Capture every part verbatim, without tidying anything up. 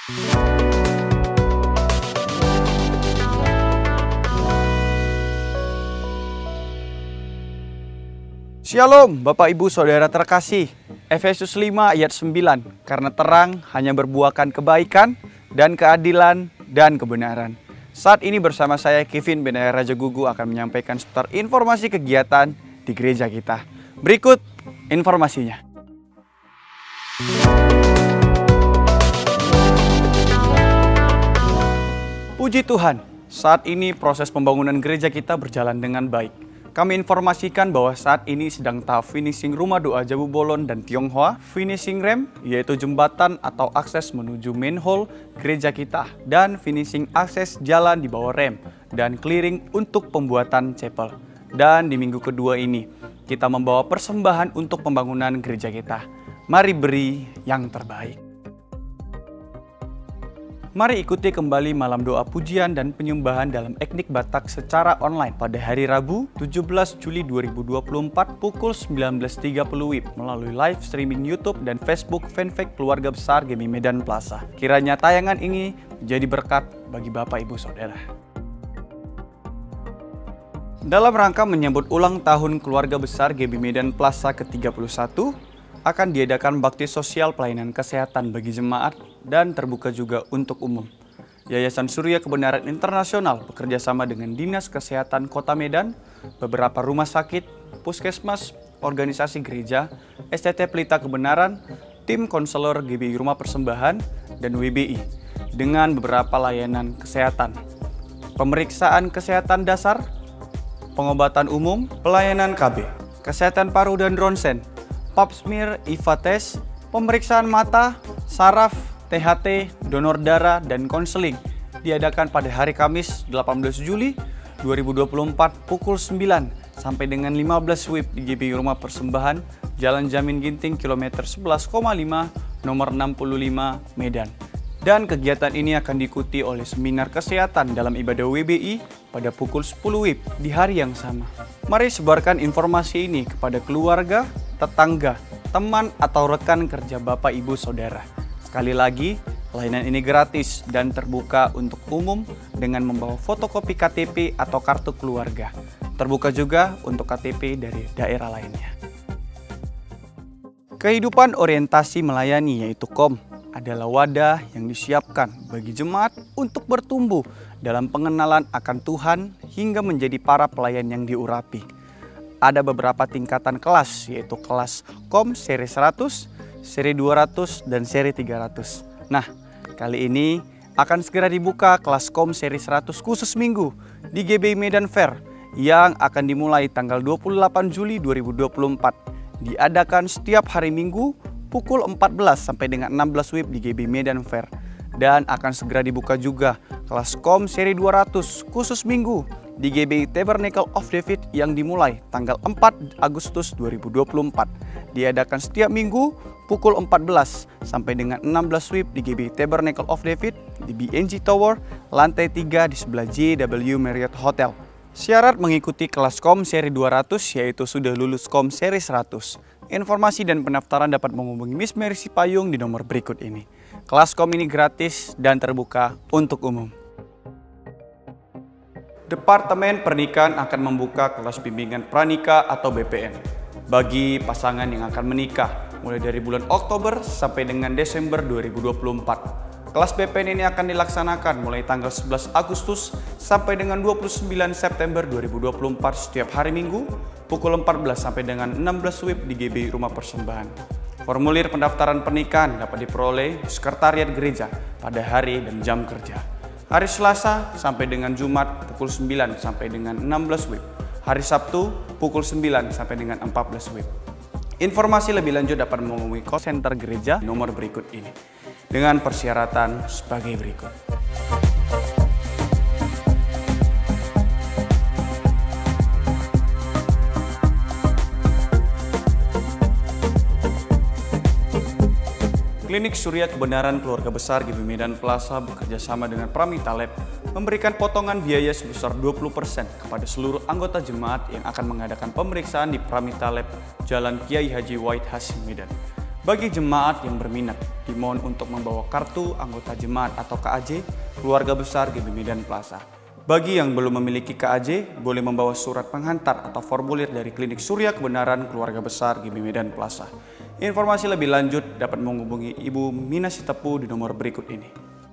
Shalom Bapak Ibu Saudara terkasih. Efesus lima ayat sembilan. Karena terang hanya berbuahkan kebaikan dan keadilan dan kebenaran. Saat ini bersama saya Kevin Benaya Raja Gugu akan menyampaikan seputar informasi kegiatan di gereja kita. Berikut informasinya. Puji Tuhan, saat ini proses pembangunan gereja kita berjalan dengan baik. Kami informasikan bahwa saat ini sedang tahap finishing rumah doa Jabu Bolon dan Tionghoa, finishing rem yaitu jembatan atau akses menuju main hall gereja kita, dan finishing akses jalan di bawah rem dan clearing untuk pembuatan chapel. Dan di minggu kedua ini kita membawa persembahan untuk pembangunan gereja kita. Mari beri yang terbaik. Mari ikuti kembali malam doa pujian dan penyembahan dalam Etnik Batak secara online pada hari Rabu tujuh belas Juli dua ribu dua puluh empat pukul sembilan belas tiga puluh W I B melalui live streaming YouTube dan Facebook fanpage Keluarga Besar G B I Medan Plaza. Kiranya tayangan ini menjadi berkat bagi Bapak Ibu Saudara. Dalam rangka menyambut ulang tahun Keluarga Besar G B I Medan Plaza ke tiga puluh satu, akan diadakan bakti sosial pelayanan kesehatan bagi jemaat dan terbuka juga untuk umum. Yayasan Surya Kebenaran Internasional bekerja sama dengan Dinas Kesehatan Kota Medan, beberapa rumah sakit, puskesmas, organisasi gereja, S T T Pelita Kebenaran, tim konselor G B I Rumah Persembahan, dan W B I dengan beberapa layanan kesehatan. Pemeriksaan kesehatan dasar, pengobatan umum, pelayanan K B, kesehatan paru dan ronsen, pap smear, I V A test, pemeriksaan mata, saraf, T H T, donor darah, dan konseling diadakan pada hari Kamis delapan belas Juli dua ribu dua puluh empat pukul sembilan sampai dengan lima belas W I B di G B I Rumah Persembahan, Jalan Jamin Ginting, kilometer sebelas koma lima, nomor enam puluh lima, Medan. Dan kegiatan ini akan diikuti oleh seminar kesehatan dalam ibadah W B I pada pukul sepuluh W I B di hari yang sama. Mari sebarkan informasi ini kepada keluarga, tetangga, teman, atau rekan kerja Bapak Ibu Saudara. Sekali lagi, layanan ini gratis dan terbuka untuk umum dengan membawa fotokopi K T P atau kartu keluarga. Terbuka juga untuk K T P dari daerah lainnya. Kehidupan orientasi melayani yaitu K O M adalah wadah yang disiapkan bagi jemaat untuk bertumbuh dalam pengenalan akan Tuhan hingga menjadi para pelayan yang diurapi. Ada beberapa tingkatan kelas, yaitu kelas K O M seri seratus, seri dua ratus, dan seri tiga ratus. Nah, kali ini akan segera dibuka kelas K O M seri seratus khusus minggu di G B I Medan Fair yang akan dimulai tanggal dua puluh delapan Juli dua ribu dua puluh empat. Diadakan setiap hari Minggu pukul empat belas sampai dengan enam belas W I B di G B I Medan Fair. Dan akan segera dibuka juga kelas K O M seri dua ratus khusus minggu di G B I Tabernacle of David yang dimulai tanggal empat Agustus dua ribu dua puluh empat. Diadakan setiap minggu pukul empat belas sampai dengan enam belas W I B di G B I Tabernacle of David di B N G Tower, lantai tiga di sebelah J W Marriott Hotel. Syarat mengikuti kelas K O M seri dua ratus yaitu sudah lulus K O M seri seratus. Informasi dan pendaftaran dapat menghubungi Miss Mary Sipayung di nomor berikut ini. Kelas K O M ini gratis dan terbuka untuk umum. Departemen Pernikahan akan membuka kelas bimbingan pranikah atau B P N bagi pasangan yang akan menikah mulai dari bulan Oktober sampai dengan Desember dua ribu dua puluh empat. Kelas B P N ini akan dilaksanakan mulai tanggal sebelas Agustus sampai dengan dua puluh sembilan September dua ribu dua puluh empat setiap hari Minggu pukul empat belas sampai dengan enam belas W I B di G B I Rumah Persembahan. Formulir pendaftaran pernikahan dapat diperoleh di Sekretariat Gereja pada hari dan jam kerja. Hari Selasa sampai dengan Jumat pukul sembilan sampai dengan enam belas W I B. Hari Sabtu pukul sembilan sampai dengan empat belas W I B. Informasi lebih lanjut dapat menghubungi call center gereja nomor berikut ini dengan persyaratan sebagai berikut. Klinik Surya Kebenaran Keluarga Besar G B I Medan Plaza bekerja sama dengan Pramita Lab memberikan potongan biaya sebesar dua puluh persen kepada seluruh anggota jemaat yang akan mengadakan pemeriksaan di Pramita Lab Jalan Kiai Haji Wahid Hasim Medan. Bagi jemaat yang berminat, dimohon untuk membawa kartu anggota jemaat atau K A J Keluarga Besar G B Medan Plaza. Bagi yang belum memiliki K A J, boleh membawa surat penghantar atau formulir dari Klinik Surya Kebenaran Keluarga Besar G B Medan Plaza. Informasi lebih lanjut dapat menghubungi Ibu Mina Sitepu di nomor berikut ini.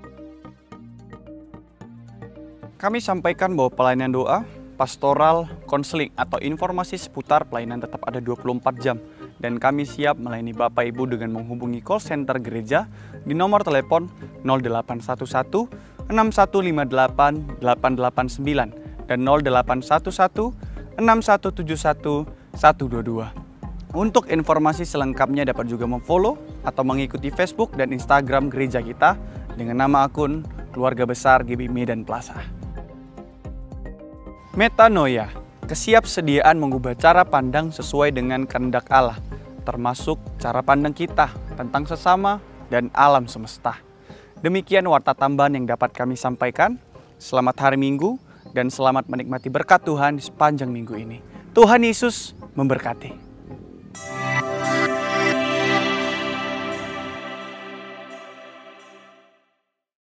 Kami sampaikan bahwa pelayanan doa, pastoral, konseling atau informasi seputar pelayanan tetap ada dua puluh empat jam. Dan kami siap melayani Bapak Ibu dengan menghubungi call center gereja di nomor telepon nol delapan satu satu enam satu lima delapan delapan delapan sembilan dan nol delapan satu satu enam satu tujuh satu satu dua dua. Untuk informasi selengkapnya dapat juga memfollow atau mengikuti Facebook dan Instagram gereja kita dengan nama akun Keluarga Besar G B Medan Plaza. Metanoia, kesiapsediaan mengubah cara pandang sesuai dengan kehendak Allah, termasuk cara pandang kita tentang sesama dan alam semesta. Demikian warta tambahan yang dapat kami sampaikan. Selamat hari Minggu dan selamat menikmati berkat Tuhan di sepanjang minggu ini. Tuhan Yesus memberkati.